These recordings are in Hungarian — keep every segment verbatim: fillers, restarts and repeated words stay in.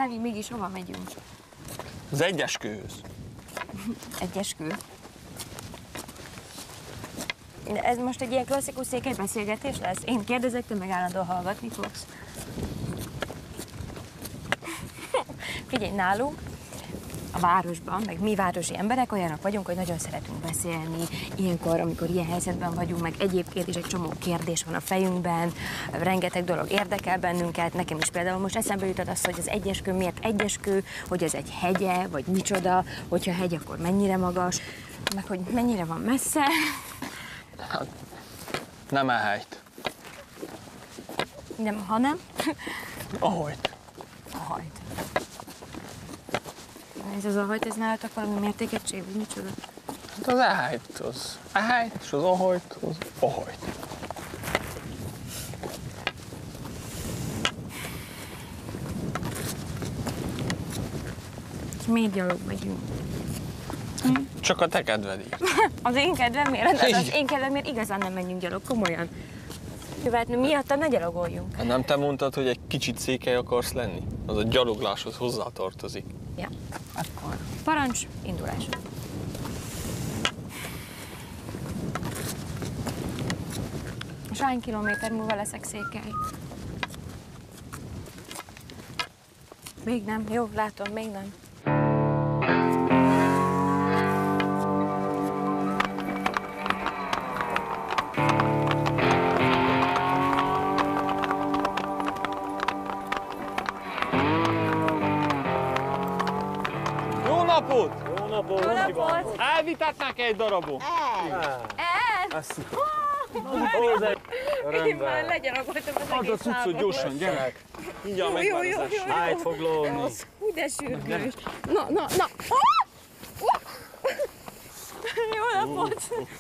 Levi, mégis hova megyünk? Az egyeskőhöz. Egyeskő? Ez most egy ilyen klasszikus székelybeszélgetés lesz? Én kérdezek, te meg állandóan hallgatni fogsz. Figyelj, nálunk a városban, meg mi városi emberek olyanok vagyunk, hogy nagyon szeretünk beszélni. Ilyenkor, amikor ilyen helyzetben vagyunk, meg egyébként is egy csomó kérdés van a fejünkben, rengeteg dolog érdekel bennünket. Nekem is például most eszembe jutott az, hogy az egyeskő miért egyeskő, hogy ez egy hegye, vagy micsoda, hogyha hegy, akkor mennyire magas, meg hogy mennyire van messze. Hát, nem elhelyt. Nem, hanem? Ahojt. Ahojt. Ez az ahojt, ez nálatok valami mértékegység, vagy micsoda? Hát az elhelyt, az elhelyt, és az ahojt, az ahojt. És miért gyalog megyünk? Hm? Csak a te kedvedért. Az én kedvem miért? Az, az én kedvem miért igazán nem menjünk gyalog, komolyan. Jövetnő miattam ne gyalogoljunk. Hát nem te mondtad, hogy egy kicsit székely akarsz lenni? Az a gyalogláshoz hozzátartozik. Ja, akkor parancs, indulás. És hány kilométer múlva leszek székely? Még nem, jó, látom, még nem. Jó napot! Jó napot! Jó napot! Elvitatnák egy darabot? El! Én már legyalogoltam az egész Az a cuccot gyorsan, gyerek! Mindjárt Jó, jó, megvár jó, az jó, eső. jó. Ájt fog lógni. Az hú, de sürgős. Na, na, na! Jó napot!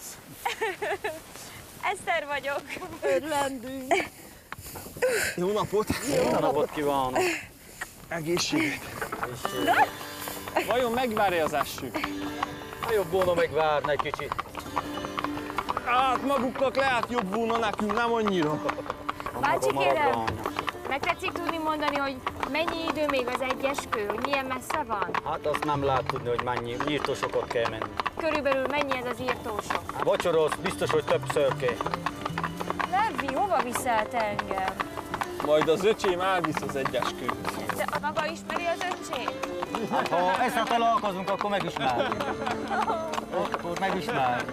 Eszter vagyok. Örlendünk. Jó napot! Jó napot kívánok! Egészséget! Vajon megvárja az eső? A jobb volna megvárni egy kicsit. Hát maguknak lehet jobb volna, nekünk nem annyira. Bácsi, Maga kérem, maradvány. meg tetszik tudni mondani, hogy mennyi idő még az egyeskő, hogy milyen messze van? Hát azt nem lehet tudni, hogy mennyi írtósokat kell menni. Körülbelül mennyi ez az írtósok? Vacsorolsz, biztos, hogy többször kell. Levi, hova viszel te engem? Majd az öcsém elvisz az egyeskőhöz. De a maga ismeri az öcsét? Hát ha ezt találkozunk, akkor megismerjük. Akkor megismerjük.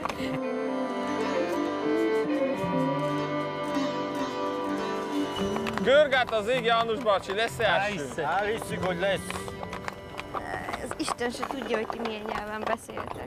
Görgát az ég, János bácsi, lesz-e eső? Elhisszük, hogy lesz. Ez Isten se tudja, hogy ti milyen nyelven beszéltek.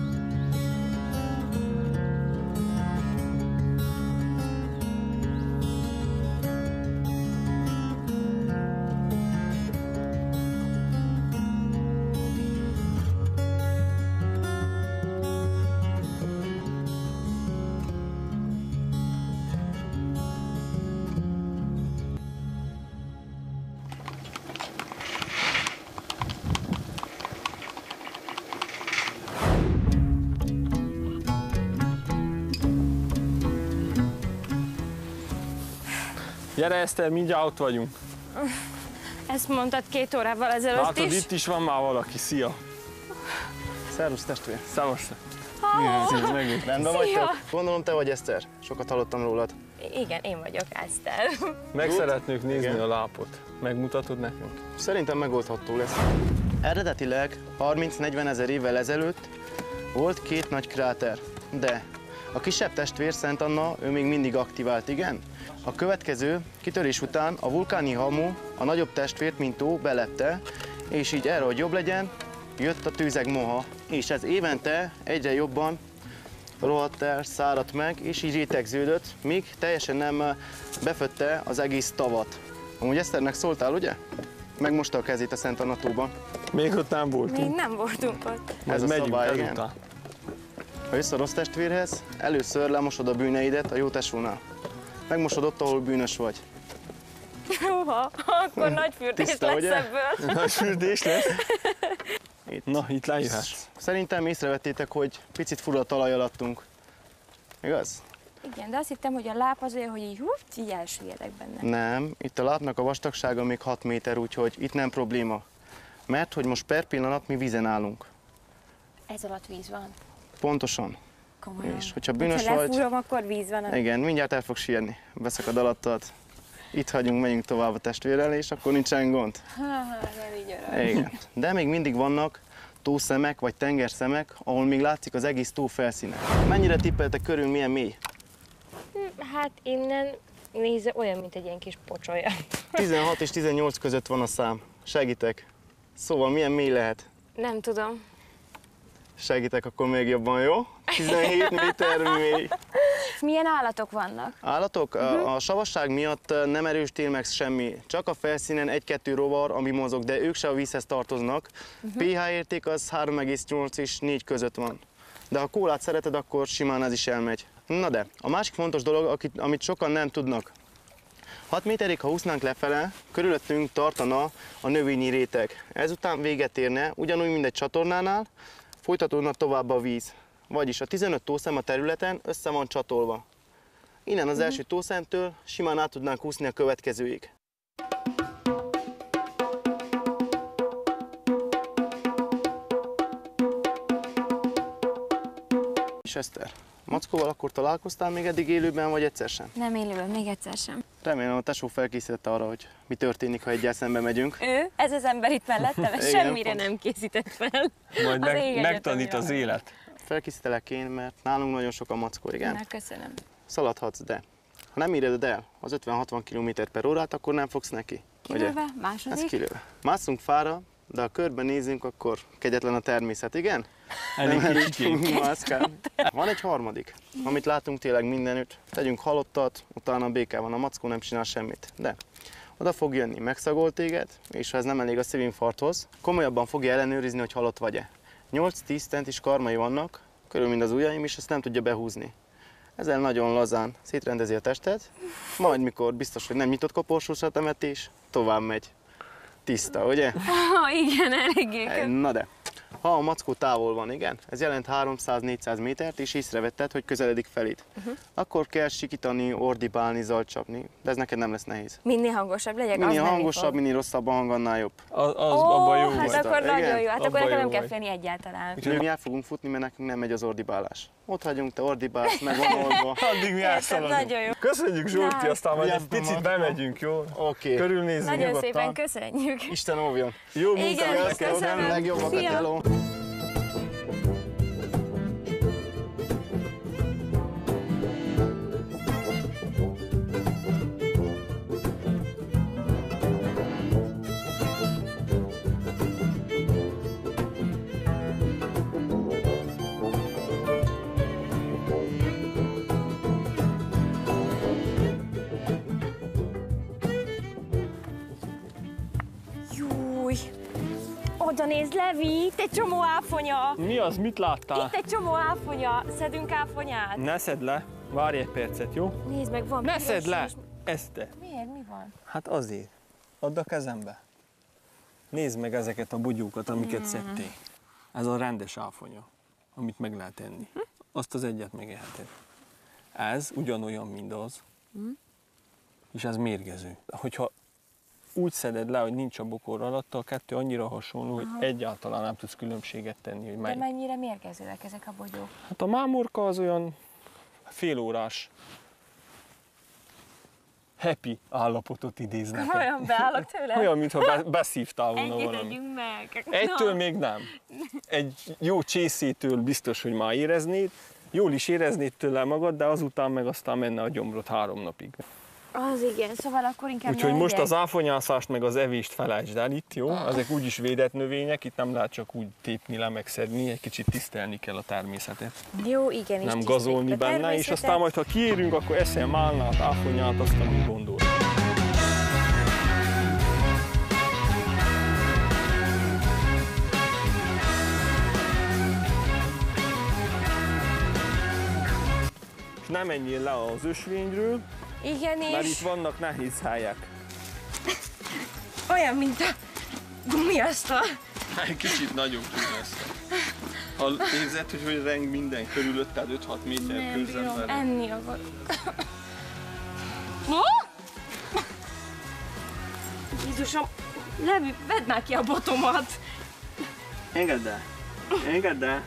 Gyere, Eszter, mindjárt ott vagyunk. Ezt mondtad két órával ezelőtt Látod, is? itt is van már valaki. Szia! Szervusz testvér! Szevasz! Oh, Megint. Rendben vagytok? Gondolom te vagy Eszter. Sokat hallottam rólad. igen, én vagyok Eszter. Meg szeretnék nézni Igen. a lápot. Megmutatod nekünk? Szerintem megoldható lesz. Eredetileg harminc-negyven ezer évvel ezelőtt volt két nagy kráter, de a kisebb testvér Szent Anna, ő még mindig aktivált, igen? A következő kitörés után a vulkáni hamu a nagyobb testvért, mint tó, belepte, és így erre, hogy jobb legyen, jött a tűzeg moha, és ez évente egyre jobban rohadt el, száradt meg, és így rétegződött, míg teljesen nem befötte az egész tavat. Amúgy Eszternek szóltál, ugye? Megmosta a kezét a Szent Anna tóban. Még ott nem voltunk. Még nem voltunk ott. Ez a megyünk szabály, igen. ezután. Ha jössz a rossz testvérhez, először lemosod a bűneidet a jó tesónál. Megmosod ott, ahol bűnös vagy. Húha, akkor nagy fürdés Tiszta, lesz ugye? ebből. Nagy fürdés lesz. Itt. Na, itt lejöhetsz. Szerintem észrevettétek, hogy picit fura talaj alattunk. Igaz? Igen, de azt hittem, hogy a láp az olyan, hogy így, hú, így elsüllyedek benne. Nem, itt a lápnak a vastagsága még hat méter, úgyhogy itt nem probléma. Mert hogy most per pillanat mi vízen állunk. Ez alatt víz van. Pontosan. Komolyan. És hogyha bűnös ha vagy... lefúrom, akkor víz van. Igen, mindjárt el fog sírni. Beszakad alattad. Itt hagyunk, megyünk tovább a testvérrel, és akkor nincsen gond. Ha, ha, nem így öröm. Igen. De még mindig vannak tószemek vagy tengerszemek, ahol még látszik az egész tó felszíne. Mennyire tippeltek körül, milyen mély? Hát innen nézze olyan, mint egy ilyen kis pocsolya. tizenhat és tizennyolc között van a szám. Segítek. Szóval milyen mély lehet? Nem tudom. Segítek, akkor még jobban, jó? tizenhét méter mély. Milyen állatok vannak? Állatok? Uh-huh. A savasság miatt nem erősítél meg semmi. Csak a felszínen egy-kettő rovar, ami mozog, de ők se a vízhez tartoznak. Uh-huh. pé há érték az három egész nyolc és négy között van. De ha kólát szereted, akkor simán ez is elmegy. Na de, a másik fontos dolog, amit sokan nem tudnak. hat méterig, ha úsznánk lefele, körülöttünk tartana a növényi réteg. Ezután véget érne, ugyanúgy, mint egy csatornánál, folytatódna tovább a víz. Vagyis a tizenöt tószem a területen össze van csatolva. Innen az első tószemtől simán át tudnánk úszni a következőig. És Eszter, mackóval akkor találkoztál még eddig élőben, vagy egyszer sem? Nem élőben, még egyszer sem. Remélem a tesó felkészítette arra, hogy mi történik, ha egyel szembe megyünk. Ő, ez az ember itt mellettem, ez semmire nem készített fel. Majd meg, megtanít az élet. Felkészítelek én, mert nálunk nagyon sok a mackó, igen? Na, köszönöm. Szaladhatsz, de ha nem éred el az ötven-hatvan kilométer per órát, akkor nem fogsz neki. Kilőve, második. Ez kilőve. Másszunk fára, de ha körben nézünk, akkor kegyetlen a természet, igen? Elég kicsit. Van egy harmadik, amit látunk tényleg mindenütt. Tegyünk halottat, utána békában a mackó nem csinál semmit. De oda fog jönni, megszagol téged, és ha ez nem elég a szívinfarkthoz, komolyabban fogja ellenőrizni, hogy halott vagy-e. nyolc-tíz centis karmai vannak, körül mind az ujjaim, és ezt nem tudja behúzni. Ezzel nagyon lazán szétrendezi a testet, majd mikor biztos, hogy nem nyitott koporsós a temetés, tovább megy. Tiszta, ugye? Oh, igen, eléggé. Na de, ha a mackó távol van, igen, ez jelent háromszáz-négyszáz métert, és észrevetted, hogy közeledik feléd. Uh-huh. Akkor kell sikítani, ordibálni, zalt csapni, de ez neked nem lesz nehéz. Minél hangosabb legyek, minél az hangosabb, minél rosszabb a hang, annál jobb. Az, az Ó, abban jó hát vagy. akkor Igen? nagyon jó, hát Abban akkor nekem jó nem kell vagy. félni egyáltalán. Úgyhogy mi el fogunk futni, mert nekünk nem megy az ordibálás. Ott hagyunk, te ordibálsz, meg van oldva. Addig mi elszaladunk. Nagyon jó. Köszönjük, Zsolti, Na. aztán majd egy Vigyázz, picit Marta. bemegyünk, jó? Oké. Körülnézzünk Nagyon nyugodtan. szépen köszönjük. Isten óvjon. Jó Igen, munkát neked. köszönöm. Legjobbakat, Szia. hello. Júj! Oda nézd, Levi, itt egy csomó áfonya. Mi az, mit láttál? Itt egy csomó áfonya. Szedünk áfonyát. Ne szedd le, várj egy percet, jó? Nézd meg, van Ne piros szedd le! is. Eszter. Miért? Mi van? Hát azért. Add a kezembe. Nézd meg ezeket a bugyókat, amiket Hmm. szedtél. Ez a rendes áfonya, amit meg lehet enni. Azt az egyet megeheted. Ez ugyanolyan, mint az, és ez mérgező. Hogyha úgy szeded le, hogy nincs a bokor alatt, a kettő annyira hasonló, hogy egyáltalán nem tudsz különbséget tenni, hogy De mely. mennyire mérgezőek ezek a bogyók? Hát a mámorka az olyan félórás happy állapotot idéz nekem. Olyan beállok tőle? Olyan, mintha be, beszívtál volna Egyet valami. együnk meg. Egytől Na. még nem. Egy jó csészétől biztos, hogy már éreznéd, jól is éreznéd tőle magad, de azután meg aztán menne a gyomrod három napig. Az igen, szóval akkor inkább Úgyhogy ne most legyek. az áfonyászást meg az evést felejtsd el itt, jó? Ezek úgyis védett növények, itt nem lehet csak úgy tépni, lemegszedni, egy kicsit tisztelni kell a természetet. Jó, igen, és Nem tiszteljük gazolni a benne, és természetet. aztán majd ha kiérünk, akkor eszem málnát, áfonyát, azt, amit gondol. Ne menjél le az ösvényről, Igen, mert és itt vannak nehéz helyek. olyan, mint a gumiasztal. Egy kicsit nagyobb lesz. Ha érzed, hogy, hogy reng minden körülötted öt-hat méter Nem közben bírom, vele. enni akarok. Jézusom, Levi, vedd már ki a botomat! Engedd el! Engedd el!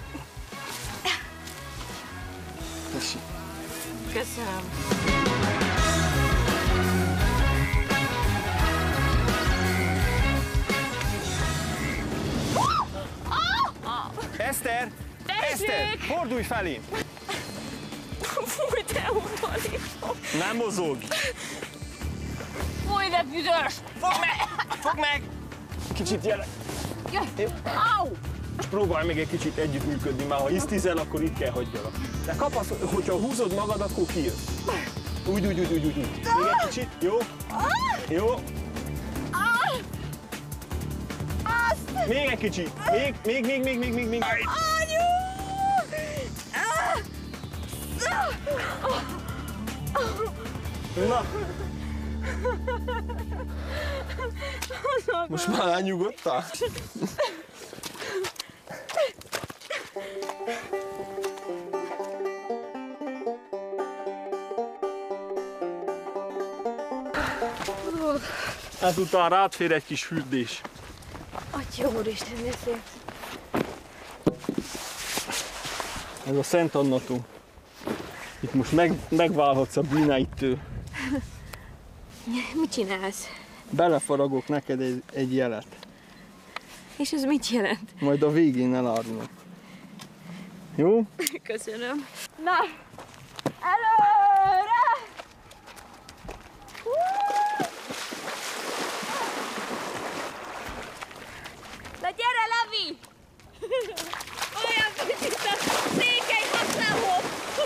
Tessék. Köszönöm. Eszter! Tessék! Eszter! Fordulj felém! Fúj, te unalítom! Nem mozog! Fúj, de büdös! Fogd meg! Fogd meg! Kicsit gyere! Jöjj! Au! És próbálj meg egy kicsit együttműködni, már ha isztizel, akkor itt kell hagyjalak. De kapasz, hogyha húzod magad, akkor kijössz. Úgy, úgy, úgy, úgy, úgy. Még egy kicsit, jó? Jó? Még egy kicsit. Még, még, még, még, még, még, még. Na. Most már elnyugodtál? Ezután rád fér egy kis fürdés. Atya úristen, de szép. Ez a Szent Anna-tó. Itt most meg, megválhatsz a bűneidtől. Mit csinálsz? Belefaragok neked egy, egy jelet. És ez mit jelent? Majd a végén elárulok. Jó? Köszönöm. Na! Előre! Na gyere, Levi! Olyan kicsit a székely használó!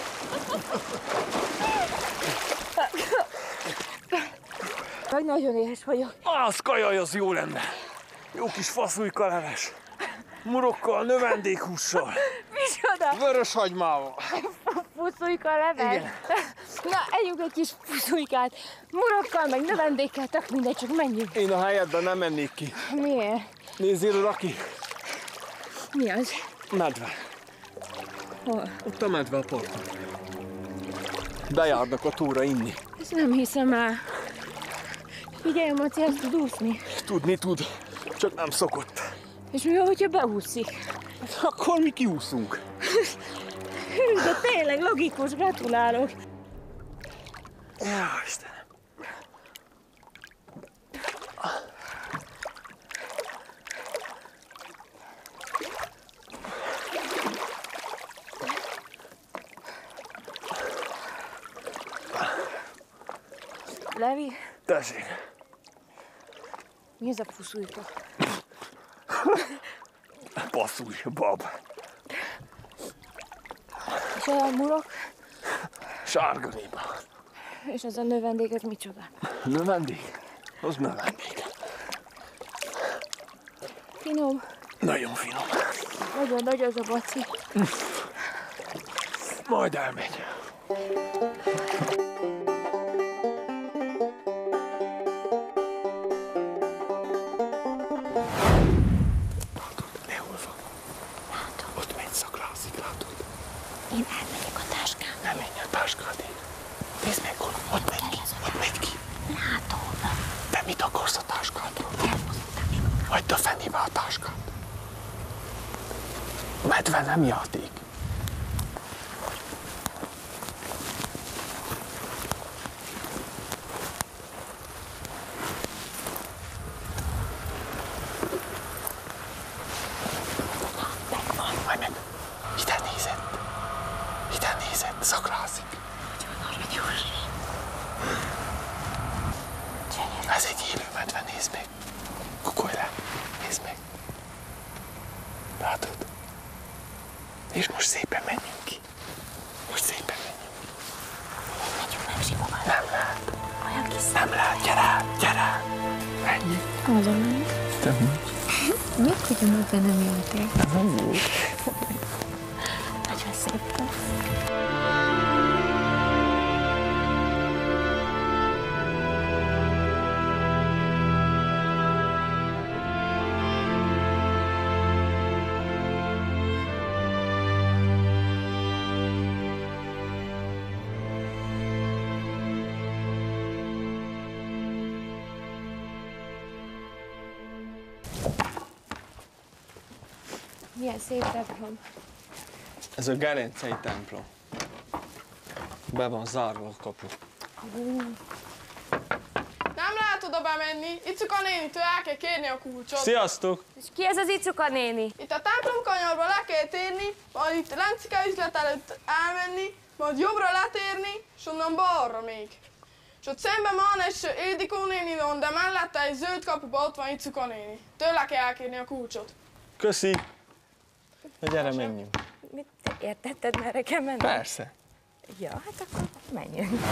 Vagy nagyon éhes vagyok. Az kajaj, az jó lenne. Jó kis faszújkaleves. Murokkal, növendékhússal. Micsoda? Vörös hagymával. Puszujka leves? Igen. Na, együnk egy kis puszujkát. Murokkal, meg növendékkel, tök mindegy, csak menjünk. Én a helyedben nem mennék ki. Miért? Nézzél oda ki. Mi az? Medve. Hol? Ott a medve a parton. Bejárnak a tóra inni. Ezt nem hiszem el. Figyelj, Maci, ezt tud úszni. Tudni tud, csak nem szokott. És mi van, hogyha beúszik? Akkor mi kiúszunk. Hű, de tényleg logikus, gratulálok. Jó, Istenem. Levi, Tessék. mi ez a puszujka? Passzúj, bab. És a murok? Sárga néma. És az a növendék, ez micsoda? Növendék? Az növendék. Finom. Nagyon finom. Nagyon nagy az a baci. Majd elmegy. Én elmegyek a táskám. Nem menj a táskádig. Nézd meg, hol, ott megy ki, ott megy ki. Látom. Te mit akarsz a táskádról? Hagyd a fenébe a táskát. Medve nem játék. Megvan. Majd meg. Ide nézett. Ide nézett, szakrázik. Ez egy élő medve, nézd meg. Kukolj le, nézd meg. Látod? És most szépen menjünk ki. Most szépen menjünk ki. Menjünk, nem simogat. Nem lehet. Olyan kis Nem lehet, gyere, gyere. Menjünk. Oda menj. Te mi? Miért, hogy a medve nem játék? Nem volt. Nagyon szép lesz. Milyen szép templom. Ez a Gerencei templom. Be van zárva a kapu. Nem lehet oda bemenni, Icuka nénitől el kell kérni a kulcsot. Sziasztok! És ki ez az Icuka néni? Itt a templomkanyarba le kell térni, majd itt Lencike üzlet előtt elmenni, majd jobbra letérni, és onnan balra még. És ott szemben van egy Édikó néni, de mellette egy zöld kapuba ott van Icuka néni. Tőle kell elkérni a kulcsot. Köszi! Na gyere, menjünk. Mit te értetted, merre kell menni? Persze. Ja, hát akkor menjünk.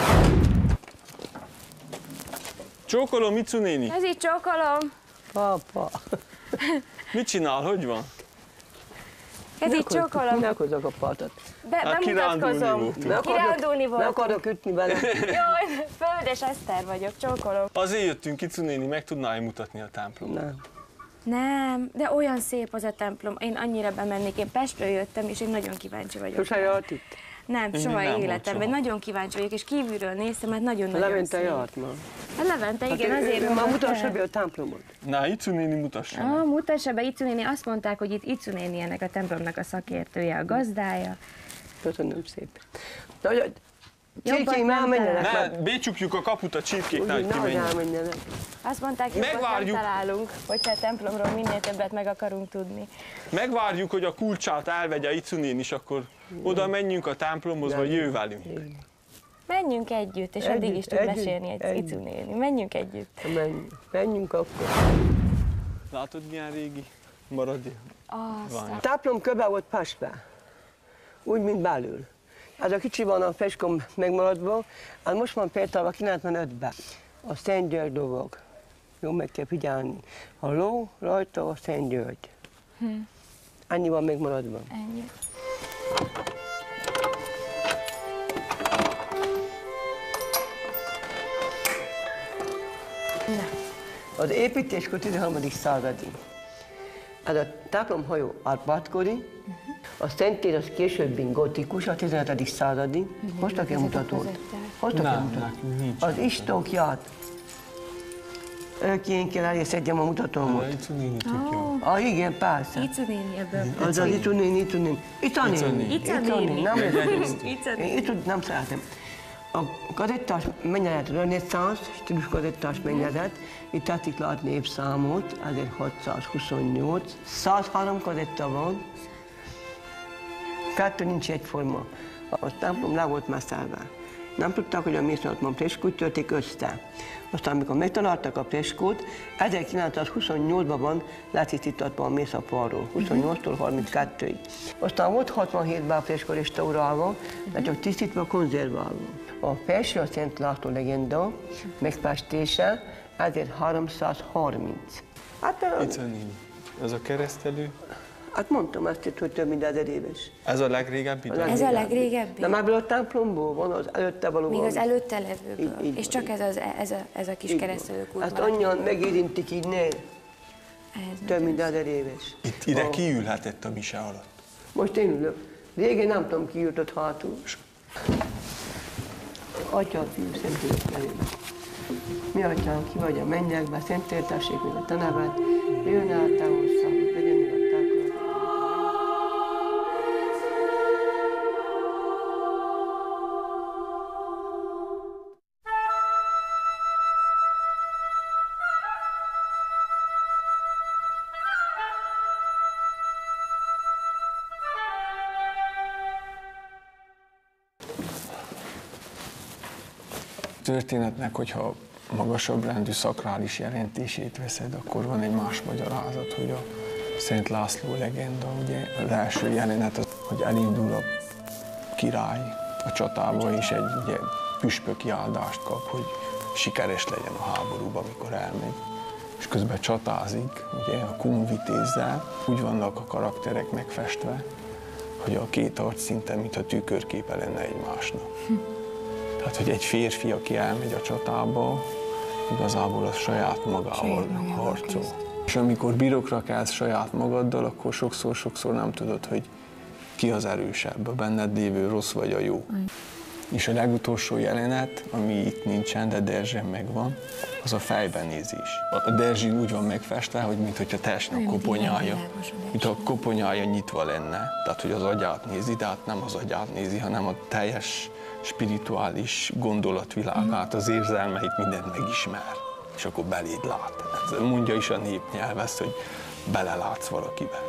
Csókolom, Icu néni. Ez így csókolom. Papa. Mit csinál, hogy van? Ez így csókolom. Minek hozok a patot? Be, Hát kirándulni bemutatkozom. voltunk. Kirándulni Ne voltunk. akarok ütni vele. Jaj, Földes Eszter vagyok, csókolom. Azért jöttünk, Icu néni, meg tudnál mutatni a templomot? Nem. Nem, de olyan szép az a templom. Én annyira bemennék. Én Pestről jöttem, és én nagyon kíváncsi vagyok. Sose járt itt? Nem, Én soha még nem életemben. volt Nagyon kíváncsi vagyok, és kívülről néztem, hát nagyon-nagyon Levente szép. járt ma. Hát Levente, igen, Hát ő- azért ő Már mondott mutassa el. be a templomot. Na, Icu néni, mutassa meg. Ah, mutassa be, Icu néni. Azt mondták, hogy itt Icu néni ennek a templomnak a szakértője, a gazdája. Köszönöm szépen. Na, hogy Jobbat csirkék már nem menjenek. Ne, becsukjuk a kaput a csirkéknek, Úgy, hogy nehogy kimenjen. elmenjenek. Azt mondták, hogy nem Megvárjuk. találunk, hogyha a templomról minél többet meg akarunk tudni. Megvárjuk, hogy a kulcsát elvegye Icu néni, és akkor oda menjünk a templomhoz, vagy jöjj velünk. Menjünk együtt, és Együtt, addig is tud együtt, mesélni egy együtt. Icu néni. Menjünk együtt. Menjünk, menjünk akkor. Látod, milyen régi? Maradj. Aztán. A templom köve volt Pestbe. Úgy, mint belül. Ez a kicsi van a feskon megmaradva, hát most van például a kilencvenötben. A Szent György dolog. Jó, meg kell figyelni. A ló rajta a Szent György. Hm. Annyi van megmaradva. Ennyi. Az építéskor tizenharmadik századi. Ez a templomhajó árpátkori, a szentér az későbbi gotikus, a tizenhetedik századi. Hoztak egy mutatót? Hoztak egy Nem, mutatót? nekünk nincs. Az istókját. Ők én kell elészedjem a mutatómot. Icu néni tudja. Ah, igen, persze. Icu néni ebből. Az az Icu néni, Icu néni. Ica Ica néni. néni. Ica Ica néni. Nem ez Ica Én Icu nem szeretem. A kazettás mennyezet, reneszánsz, stílus kazettás mennyezet, itt tetszik látni évszámot, ezerhatszázhuszonnyolc, százhárom kazetta van, kettő nincs egyforma. A templom le volt messzelve. Nem tudták, hogy a mészonatban preskót törték össze. Aztán, amikor megtaláltak a preskót, ezerkilencszázhuszonnyolcban van letisztítatva a mészapalról, huszonnyolctól harminckettőig. Aztán volt hatvanhétben a preskó restaurálva, de csak tisztítva, konzerválva. A felső a Szent László legenda, megfestése ezerháromszázharminc. Hát, Icu néni, ez a keresztelő, hát mondtam ezt itt, hogy több mint ezer éves. ez a legrégebbi? A Ez a legrégebbi? De már ebből a templomból van, az előtte való. Még az van. előtte levőből. Így- így És van, csak így. ez, az, ez, a, ez a kis Így van. keresztelőkult Ezt maradt. annyian megérintik így, ne, Ez több mint ezer éves. Itt ide A- kiülhetett a mise alatt. Most én ülök. Régen nem tudom, ki jutott hátul. Atya, fiú, Szentlélek nevében. Mi atyánk, ki vagy a mennyekben, szentéltessék meg a te neved, jöjjön el te országod, legyen meg a te akaratod. Történetnek, hogyha magasabb rendű szakrális jelentését veszed, akkor van egy más magyarázat, hogy a Szent László legenda, ugye az első jelenet, az, hogy elindul a király a csatába, és egy ugye, püspöki áldást kap, hogy sikeres legyen a háborúban, amikor elmegy. És közben csatázik, ugye a kumvitézzel, úgy vannak a karakterek megfestve, hogy a két arc szinte, mintha tükörképe lenne egymásnak. Tehát, hogy egy férfi, aki elmegy a csatába, igazából az saját magával harcol. És amikor birokra kelsz saját magaddal, akkor sokszor-sokszor nem tudod, hogy ki az erősebb, a benned lévő rossz vagy a jó. És a legutolsó jelenet, ami itt nincsen, de Derzsen megvan, az a fejben nézés. A Derzsi úgy van megfestve, hogy mintha teljesen a koponyája, mint a koponyája nyitva lenne. Tehát, hogy az agyát nézi, de hát nem az agyát nézi, hanem a teljes spirituális gondolatvilágát, az érzelmeit, mindent megismer. És akkor beléd lát. Ez mondja is a népnyelv ezt, hogy belelátsz valakibe.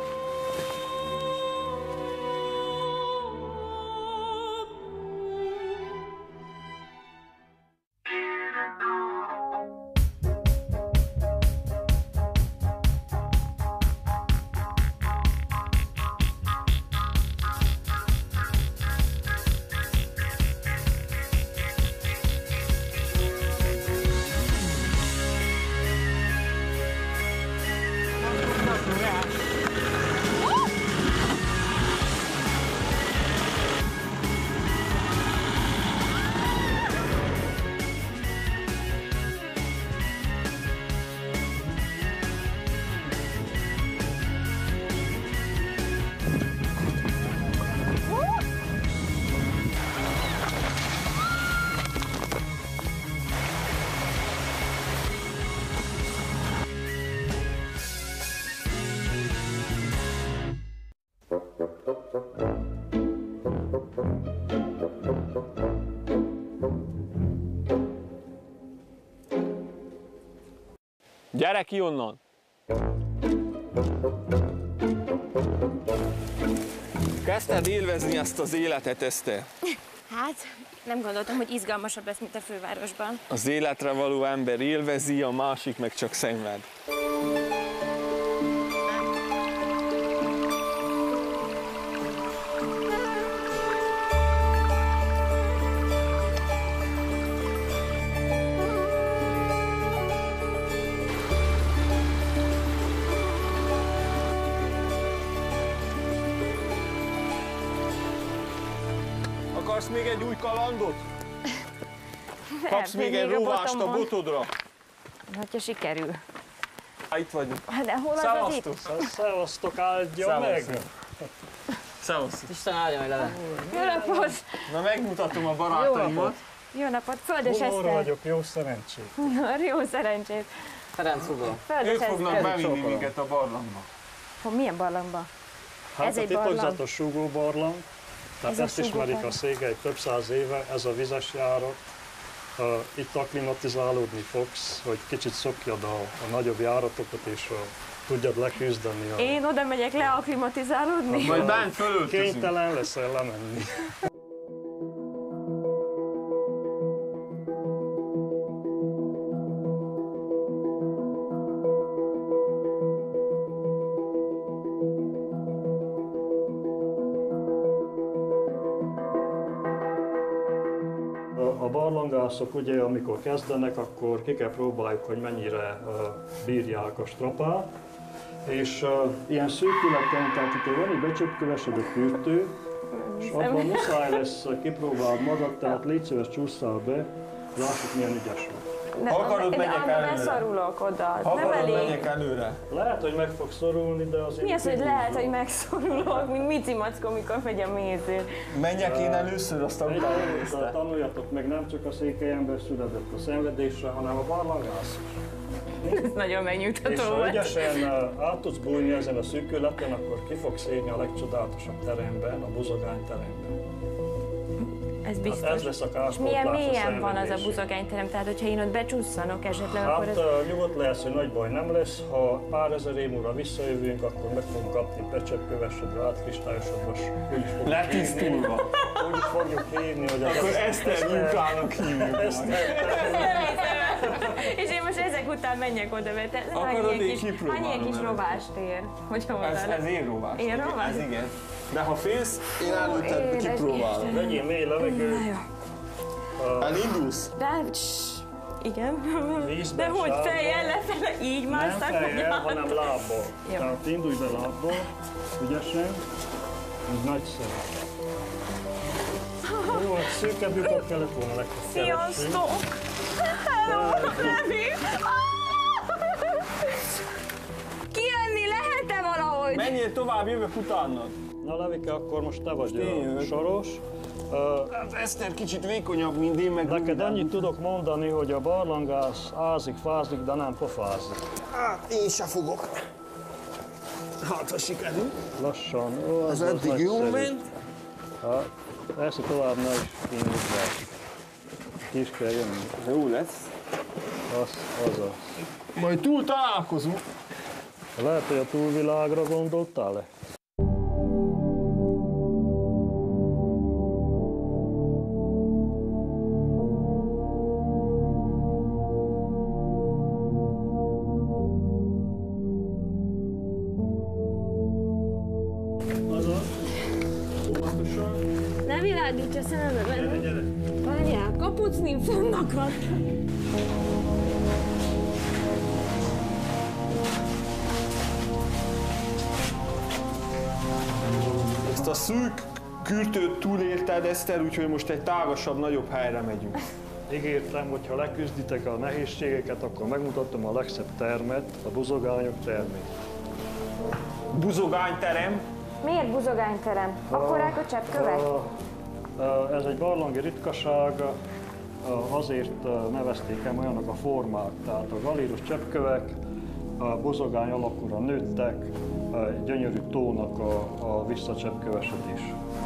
Gyere ki onnan! Kezdted élvezni ezt az életet, Eszter? Hát, nem gondoltam, hogy izgalmasabb lesz, mint a fővárosban. Az életre való ember élvezi, a másik meg csak szenved. Akarsz még egy új kalandot? Kapsz még egy rovást a botodra? Hogyha sikerül. Itt vagyunk. De hol az az itt? Szevasztok, áldja meg! Szevasztok. Isten áldja meg, Lele. Jó napot! Na megmutatom a barátaimat. Jó napot, Földes Honnan Eszter. vagyok, jó szerencsét. Jó szerencsét. Ferenc Hugo. Földes Ők fognak Eszter. bevinni minket a barlangba. Hol, milyen barlangba? Hát Ez a egy barlang? titokzatos Sugó barlang, tehát Ez a ezt ismerik Sugó a szégely több száz éve, ez a vizes járat. Uh, itt akklimatizálódni fogsz, hogy kicsit szokjad a, a nagyobb járatokat, és a, tudjad leküzdeni. A, Én oda megyek le akklimatizálódni? Majd bánt fölöltözünk. Kénytelen leszel lemenni. A barlangászok ugye, amikor kezdenek, akkor ki kell próbáljuk, hogy mennyire uh, bírják a strapát. És uh, ilyen szűkületen, tehát itt van egy becsöpkövesedett kürtő, és abban muszáj lesz kipróbálni magad, tehát légy szíves, csúszszál be, lássuk milyen ügyes vagy. Ne, Ha akarod, menjek de, előre. beszorulok oda, Ha nem akarod, elég. menjek előre. Lehet, hogy meg fog szorulni, de azért... Mi az, hogy kihúzom. lehet, hogy megszorulok, mint Mici Mackó, amikor megy a méző. Menjek én először, aztán utána Egyébként nézte. tanuljatok meg, nem csak a székely ember született a szenvedésre, hanem a barlangász is. Ez nagyon És megnyugtató ha volt. ügyesen uh, át tudsz bújni ezen a szűkületen, akkor ki fogsz érni a legcsodálatosabb teremben, a buzogány teremben. Ez Hát biztos. ez lesz a És kárpótlás milyen a mélyen van az a szenvedésig. buzogányterem, tehát hogyha én ott becsusszanok esetleg, akkor Hát ez... uh, nyugodt lesz, hogy nagy baj nem lesz. Ha pár ezer év múlva visszajövünk, akkor meg fogunk kapni becseppkövesedve, átkristályosodva, úgy is fogjuk Letisztulva. hívni, úgy is fogjuk hívni, hogy az Akkor Eszter Lukának hívjuk. És én most ezek után menjek oda, mert te- hány Akarod, ilyen én kis, kipróbálom hány ilyen kis először. rovást ér, hogyha Ez, oda ez én rovás. Én rovás? Ez igen. De ha félsz, én előtted édes kipróbálom. Vegyél mély levegőt, Elindulsz? De, css, igen. vízben, De hogy sávban. fejjel lefele, így Nem másztak, vagy fejjel, át? hanem lábbal. Jó. Tehát indulj be lábbal, ügyesen, ez nagyszerű. Jó, hát szűkebb lyukat kellett volna legközelebb keresni. Sziasztok! Hello, Levi! Kijönni lehet-e valahogy? Menjél tovább, jövök utánad. Na Levike, akkor most te vagy én a jövök. soros. Hát Eszter kicsit vékonyabb, mint én, meg Neked annyit tudok mondani, hogy a barlangász ázik, fázik, de nem pofázik. Hát én se fogok. Hát, ha sikerül. Lassan. Ó, Ez eddig jól ment. Hát, persze tovább ne is indulj. Ki is kell jönni. Jó lesz. Az, az az. Majd túl találkozunk. Lehet, hogy a túlvilágra gondoltál-e? Ne világíts a szemembe, gyere, gyere. Várjál, kapucnim fonnak van. Ezt a szűk kürtőt túlélted, Eszter, úgyhogy most egy tágasabb, nagyobb helyre megyünk. Ígértem, hogy ha leküzditek a nehézségeket, akkor megmutatom a legszebb termet, a buzogányok termét. Buzogányterem. Miért buzogányterem? Akkorák a cseppkövek? Ez egy barlangi ritkaság, azért nevezték el olyanok a formák, tehát a galérus cseppkövek a buzogány alakúra nőttek, gyönyörű tónak a, a visszacseppkövesedés.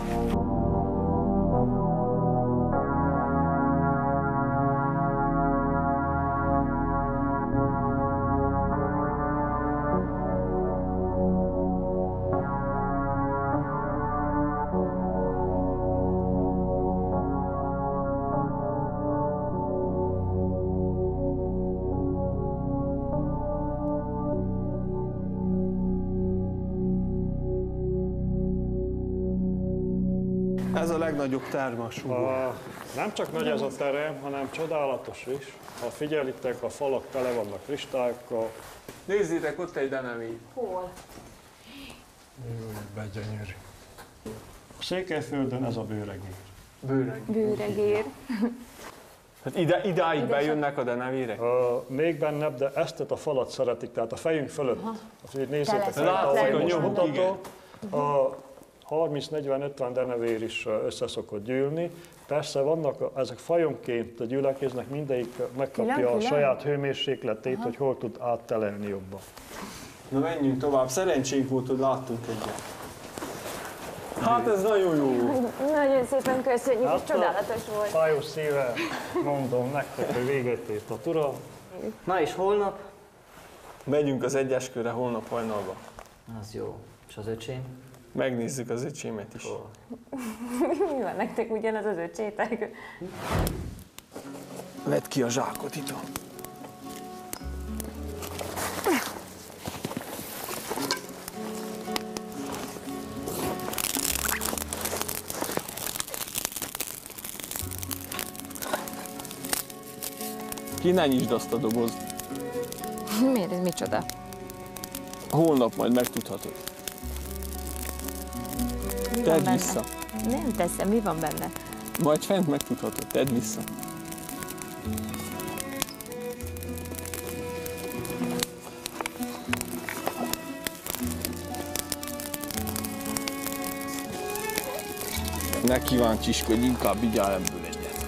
Ez a legnagyobb terme a súgó. Nem csak nagy ez a terem, hanem csodálatos is. Ha figyelitek, a falak tele vannak kristályokkal. Nézzétek, ott egy denemény. Hol? Begyönyörű. A Székelyföldön ez a bőregér. Bőreg. Bőregér. Hát ide, idáig ide bejönnek a denevérek? Uh, még bennebb, de ezt a falat szeretik, tehát a fejünk fölött. Nézzétek, Látszik a nyomuk, igen. A harminc negyven ötven denevér is összeszokott gyűlni. Persze vannak, ezek fajonként gyülekeznek, mindegyik megkapja Külön, a külön? saját hőmérsékletét, hogy hol tud áttelelni jobban. Na menjünk tovább, szerencsénk volt, hogy láttunk egyet. Hát ez nagyon jó. Nagyon szépen köszönjük, Hát és csodálatos volt. Fájós szíve, mondom nektek, hogy véget ért a tura. Na és holnap? Megyünk az egyes körre holnap hajnalba. Az jó. És az öcsém? Megnézzük az öcsémet is. Mi van nektek ugyanaz az öcsétek? Vedd ki a zsákot itt. Ki ne nyisd azt a dobozt. Miért ez micsoda? Holnap majd megtudhatod. Mi van Tedd benne? vissza. Nem teszem, mi van benne? Majd fent megtudhatod, tedd vissza. Ne kíváncsiskodj, inkább vigyál ebből egyet.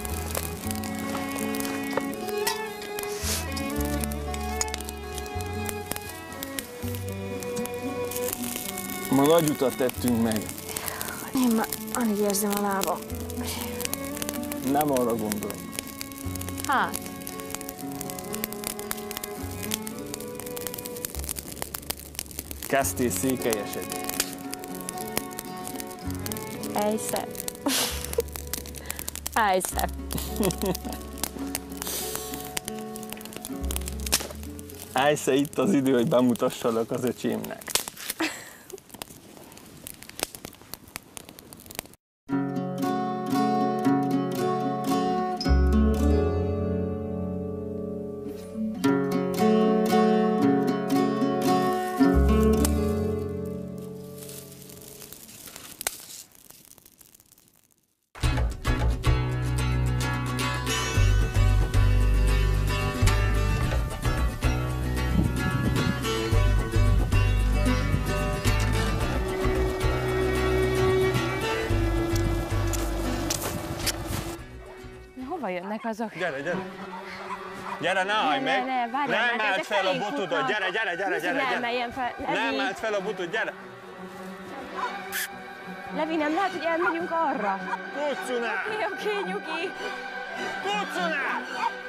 Ma nagy utat tettünk meg. Én már alig érzem a lábam. Nem arra gondolok. Hát, Kezdtél székelyesedni. ejsze. Ejsze. Ejsze, itt az idő, hogy bemutassalak az öcsémnek. hova jönnek azok? Gyere, gyere! Gyere, ne állj meg! Ne, ne, várjál nem meg, emeld ezek fel a elég botodat! futnak. Gyere, gyere, gyere, Muszáj, gyere! ne gyere. emeljen fel. Ne Levi, emeld fel a botot, gyere! Levi, nem lehet, hogy elmegyünk arra. Kuccunál! Oké, oké, nyugi. Kuccunál!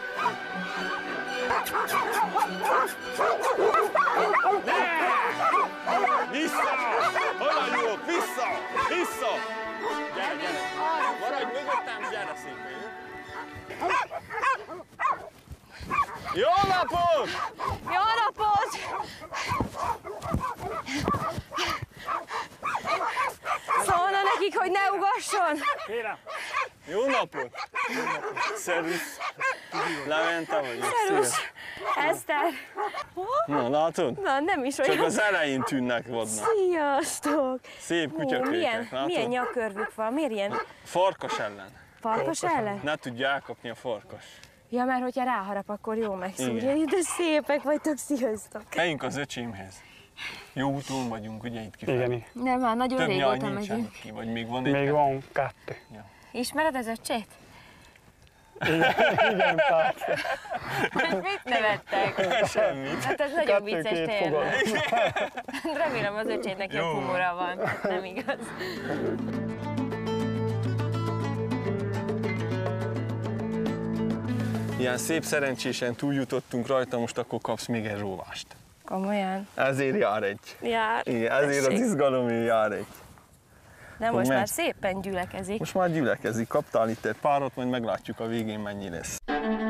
Ne! Vissza! Haladjunk! Vissza! Vissza! Gyere, gyere! Maradj mögöttem, gyere szépen, jó? Jó napot! Jó napot! Szólna nekik, hogy ne ugasson! Jó napot! Szervusz! Levente vagyok. Szervusz! Eszter! Na, látod? Na, nem is olyan. Csak az elején tűnnek vadnak. Sziasztok! Szép Hú, kutyakékek, milyen, látod? milyen nyakkörvük van? Miért ilyen Farkas ellen. farkas ellen? Ne tudja elkapni a farkas. Ja, mert hogyha ráharap, akkor jó megszúrja. Igen. De szépek vagytok, sziasztok! Menjünk az öcsémhez. Jó úton vagyunk, ugye itt kifele? Igen, Nem, már nagyon Több nyaj régóta nincsen megyünk. ki, vagy még van egy? még van kettő. Ismered az öcsét? Igen, pár. Mit nevettek? Semmit. Hát ez nagyon Kettő, vicces két tényleg. Remélem az öcsétnek jobb Jó. humora van. Nem igaz. Ilyen szép szerencsésen túljutottunk rajta, most akkor kapsz még egy róvást. Komolyan? Ezért jár egy. Jár. Igen, ezért az Tessék. izgalomért jár egy. De most megy. már szépen gyülekezik. Most már gyülekezik, kaptál itt egy párat, majd meglátjuk a végén mennyi lesz.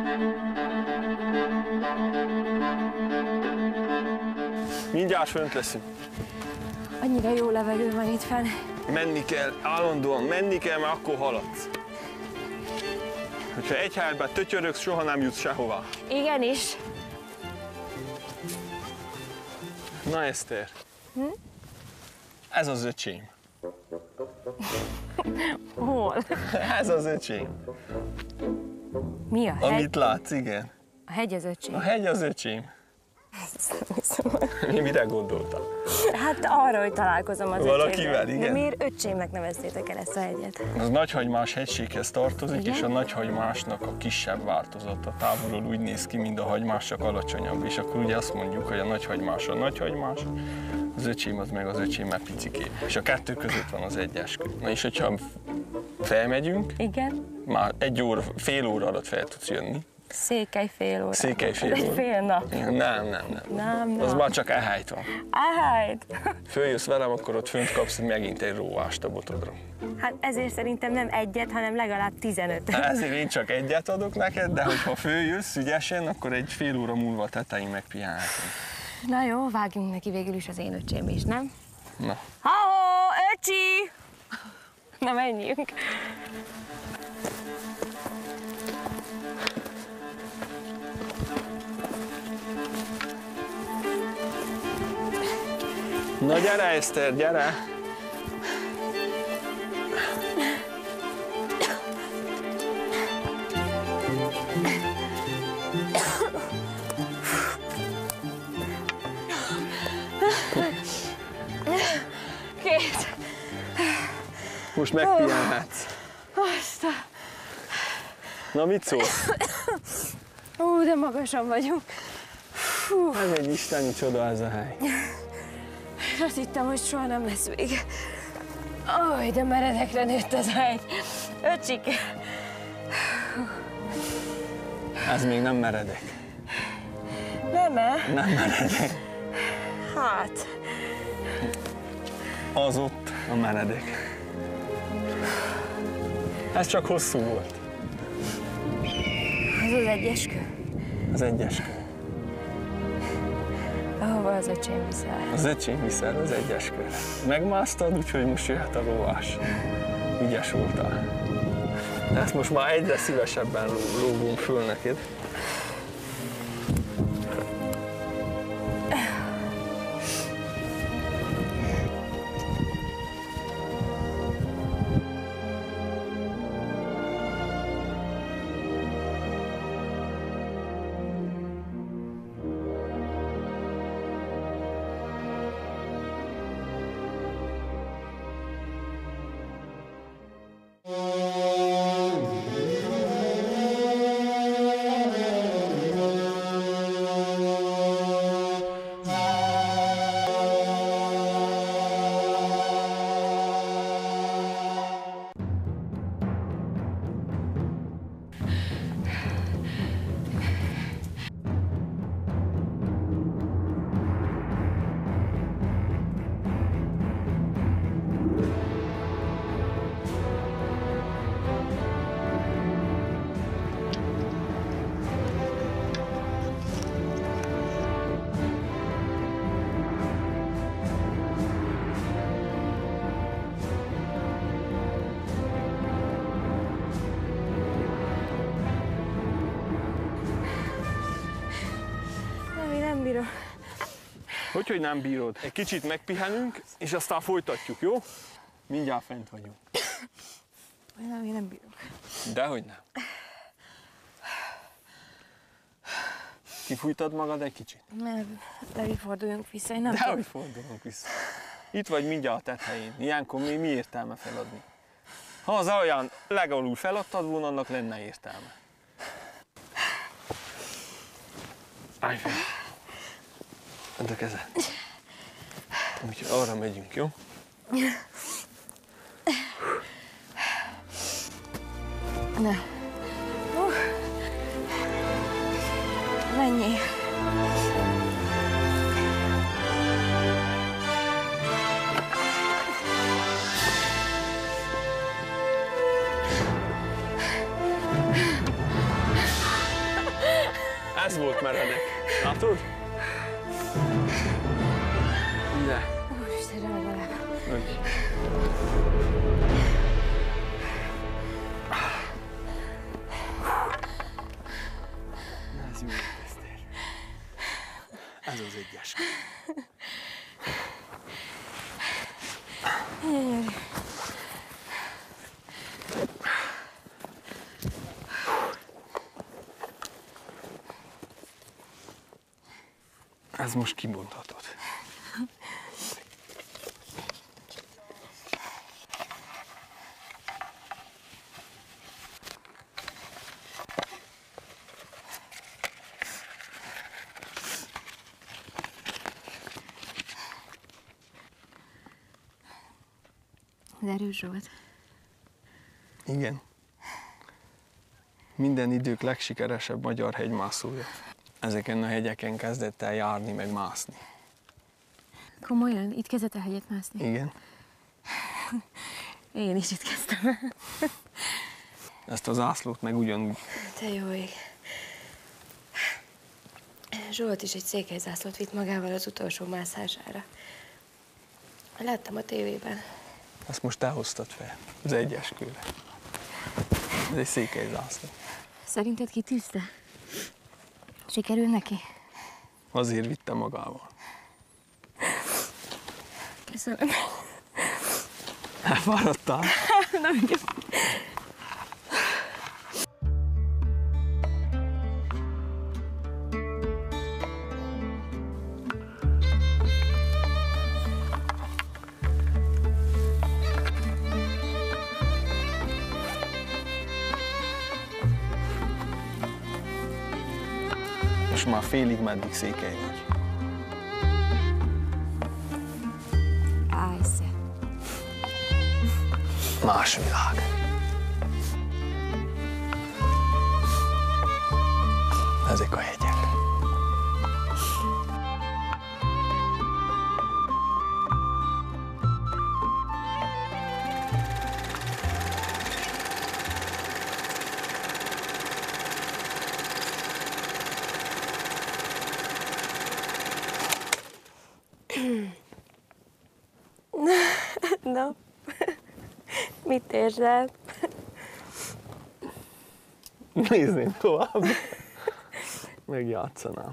Mindjárt fönt leszünk. Annyira jó levegő van itt fenn. Menni kell, állandóan menni kell, mert akkor haladsz. Hogyha egy helyben tötyörögsz, soha nem jutsz sehová. Igenis. Na Eszter, hm? Ez az öcsém. Hol? Ez az öcsém. Mi a hegy? Amit látsz, igen. A hegy az öcsém. A hegy az öcsém. Mi mire gondoltál? Hát arra, hogy találkozom az Valakivel, öcsémmel. igen. De miért öcsémnek neveztétek el ezt a hegyet? Az Nagyhagymás hegységhez tartozik, Igen? és a Nagyhagymásnak a kisebb változata. Távolról úgy néz ki, mint a hagymás, csak alacsonyabb. És akkor ugye azt mondjuk, hogy a Nagyhagymás a Nagyhagymás, az öcsém az meg az öcsémmel piciké. És a kettő között van az egyeskő. Na és hogyha felmegyünk, Igen. már egy óra, fél óra alatt fel tudsz jönni. Székely fél óra. Székely fél Ez egy óra. fél nap. Nem, nem, nem. Nem, nem. Az már csak ehelyt van. Áhájt. Följössz velem, akkor ott fönt kapsz megint egy róvást a botodra. Hát ezért szerintem nem egyet, hanem legalább tizenöt. Ezért én csak egyet adok neked, de hogyha följössz ügyesen, akkor egy fél óra múlva a tetején megpihenhetünk. Na jó, vágjunk neki végül is az én öcsém is, nem? Na. Ha-ho, öcsi! Na menjünk. Na gyere, Eszter, gyere! Két. Most megpihenhetsz. Azt a... Na mit szólsz? Ú, de magasan vagyunk. Fú, Ez egy isteni csoda ez a hely. azt hittem, hogy soha nem lesz vége. Aj, de meredekre nőtt az a hegy. Öcsike. Ez még nem meredek. Nem-e? Nem meredek. Hát, Az ott a meredek. Ez csak hosszú volt. az az egyeskő. Az egyeskő. Ahova az öcsém viszel. Az öcsém viszel az egyeskőre. Megmásztad, úgyhogy most jöhet a róvás. Ügyes voltál. De ezt most már egyre szívesebben lógom föl neked. bírom. Hogy, hogy nem bírod? Egy kicsit megpihenünk, és aztán folytatjuk, jó? Mindjárt fent vagyunk. Nem, én nem bírok. Dehogy nem. Kifújtad magad egy kicsit? Nem, Levi, forduljunk vissza, én nem Dehogy fordulunk vissza. Itt vagy mindjárt a tetején. Ilyenkor mi, mi értelme feladni? Ha az alján legalul feladtad volna, annak lenne értelme. Állj fel. Add a kezed. Úgyhogy arra megyünk, jó? Ne. Uh. Menjél. Ez volt meredek. Látod? Ide. Úristenre legalább. Úgy. Ez jó, Eszter. Ez az egyes. Gyönyörű. Ez most kibonthatod. Az erős volt. Igen. Minden idők legsikeresebb magyar hegymászója. Ezeken a hegyeken kezdett el járni, meg mászni. Komolyan? Itt kezdett a hegyet mászni? Igen. Én is itt kezdtem. Ezt az ászlót meg ugyanúgy. Te jó ég. Zsolt is egy székelyzászlót vitt magával az utolsó mászására. Láttam a tévében. Azt most te hoztad fel, az egyeskőre. Ez egy székelyzászló. Szerinted kitűzte? Sikerül neki? Azért vitte magával. Köszönöm. Elfáradtál? Nem jó. Most már félig meddig székely vagy. Állj szép. Más világ. Ezek a hegyek. No. Mit érzel? Nézném tovább. Megjátszanám.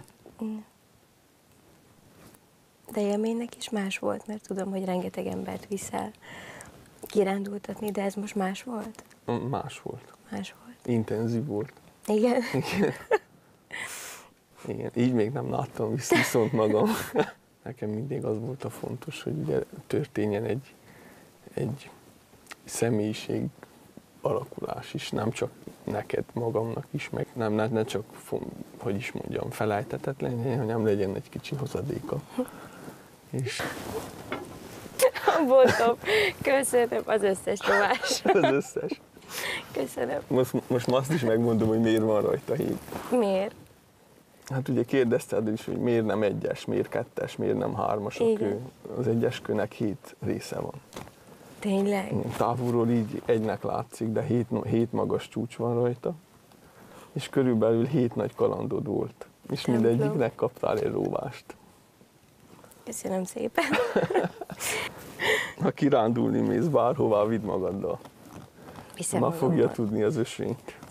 De élménynek is más volt, mert tudom, hogy rengeteg embert viszel kirándultatni, de ez most más volt? Más volt. Más volt. Intenzív volt. Igen? Igen. Igen. Így még nem láttam viszont magam. Nekem mindig az volt a fontos, hogy ugye történjen egy, egy személyiség alakulás is, nem csak neked magamnak is, meg nem, ne, ne csak, hogy is mondjam, felejthetetlen, hanem legyen egy kicsi hozadéka. És... Voltam. Köszönöm az összes továs. Az összes. Köszönöm. Most, most azt is megmondom, hogy miért van rajta híd. Miért? Hát ugye kérdezted is, hogy miért nem egyes, miért kettes, miért nem hármas a kő. Az egyes kőnek hét része van. Tényleg? Távolról így egynek látszik, de hét, hét magas csúcs van rajta, és körülbelül hét nagy kalandod volt. És Templom. Mindegyiknek kaptál egy róvást. Köszönöm szépen. Ha kirándulni mész bárhová, vidd magaddal. Viszem Már fogja magammal. tudni az ösvényt.